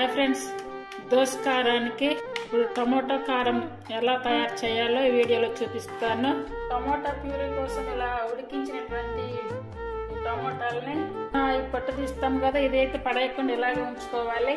Hi friends, dosa కారానికి ఇప్పుడు tomato కారం ఎలా తయారు చేయాలో ఈ వీడియోలో చూపిస్తాను. టమోటా ప్యూరీ కోసం ఇలా ఉడికించినటువంటి ఈ టమోటాలని ఈ పొట్టు తీస్తాం కదా, ఇదైతే పడేయకుండా ఇలాగే ఉంచుకోవాలి.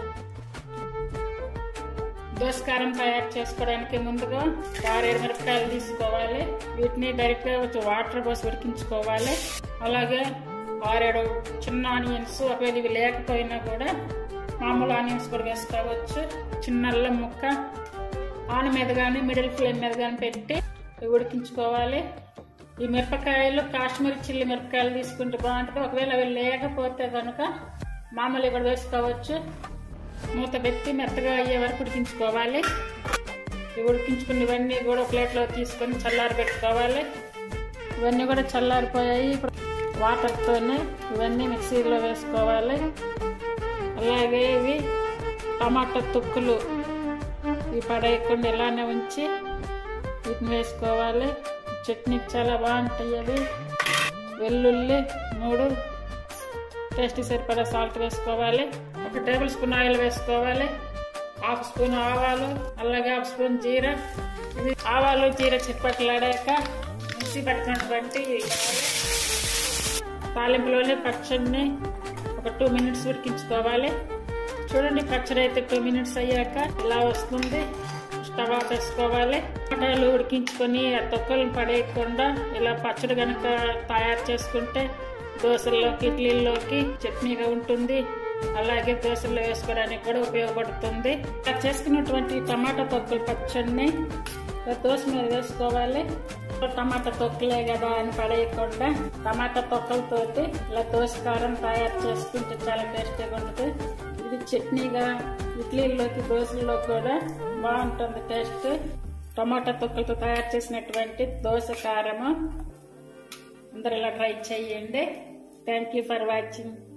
దోస కారం తయారు చేసుకోవడానికి ముందుగా 6 మిరపకాయలు తీసుకోవాలి. వీటిని డైరెక్ట్గా వాటర్ పోసి ఉడికించుకోవాలి. అలాగే 6 చిన్న ఆనియన్స్, ఒకవేళ ఇవి లేకపోయినా కూడా మామూలు ఆనియన్స్ కూడా వేసుకోవచ్చు. చిన్న అల్లం ముక్క ఆన్ మీద కానీ మిడిల్ ఫ్లేమ్ మీద కానీ పెట్టి ఉడికించుకోవాలి. ఈ మిరపకాయలు కాశ్మీరీ చిల్లీ మిరపకాయలు తీసుకుంటే బాగుంటుంది. ఒకవేళ అవి లేకపోతే కనుక మామూలు కూడా వేసుకోవచ్చు. మూత పెట్టి మెత్తగా అయ్యే వరకు ఉడికించుకోవాలి. ఉడికించుకుని ఇవన్నీ కూడా ప్లేట్లో తీసుకొని చల్లారి పెట్టుకోవాలి. ఇవన్నీ కూడా చల్లారిపోయాయి. ఇప్పుడు వాటర్తోనే ఇవన్నీ మిక్సీలో వేసుకోవాలి. అలాగే ఇవి టమాటా తొక్కులు ఇవి పడేయకుండా ఇలానే ఉంచి వీటిని వేసుకోవాలి. చట్నీకి చాలా బాగుంటాయి అవి. వెల్లుల్లి 3, టేస్ట్ సరిపడా సాల్ట్ వేసుకోవాలి. 1 టేబుల్ స్పూన్ ఆయిల్ వేసుకోవాలి. 1/2 స్పూన్ ఆవాలు, అలాగే 1/2 స్పూన్ జీరా. ఇది ఆవాలు జీరా చిట్పట్లాడాక మిక్సీ పట్టినటువంటి తాలింపులోనే పచ్చడిని ఒక 2 మినిట్స్ ఉడికించుకోవాలి. చూడండి, పచ్చడి అయితే 2 మినిట్స్ అయ్యాక ఇలా వస్తుంది. స్టవ్ ఆఫ్ వేసుకోవాలి. టమాటాలు ఉడికించుకొని ఆ తొక్కలను పడేయకుండా ఇలా పచ్చడి కనుక తయారు చేసుకుంటే దోశల్లోకి, ఇడ్లీల్లోకి చట్నీగా ఉంటుంది. అలాగే దోశల్లో వేసుకోవడానికి కూడా ఉపయోగపడుతుంది. ఇలా చేసుకున్నటువంటి టమాటా తొక్కల పచ్చడిని దోశ మీద వేసుకోవాలి. టమాటా తొక్కలే కదా అని పడేయకుండా టమాటా తొక్కలతోటి ఇలా దోశ కారం తయారు చేసుకుంటే చాలా టేస్టీగా ఉంటుంది. ఇది చట్నీగా ఇడ్లీల్లోకి, దోశల్లో కూడా బాగుంటుంది టేస్ట్. టమాటా తొక్కలతో తయారు చేసినటువంటి దోశ కారము అందరు ఇలా ట్రై చేయండి. Thank you for watching.